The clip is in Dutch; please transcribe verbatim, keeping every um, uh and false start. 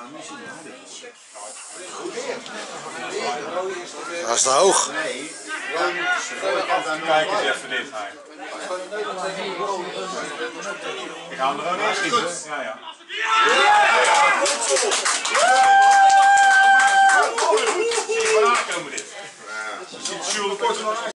Dat is te hoog. Kijk eens even dit. Ik ga hem er ook in schieten. Ja, ja.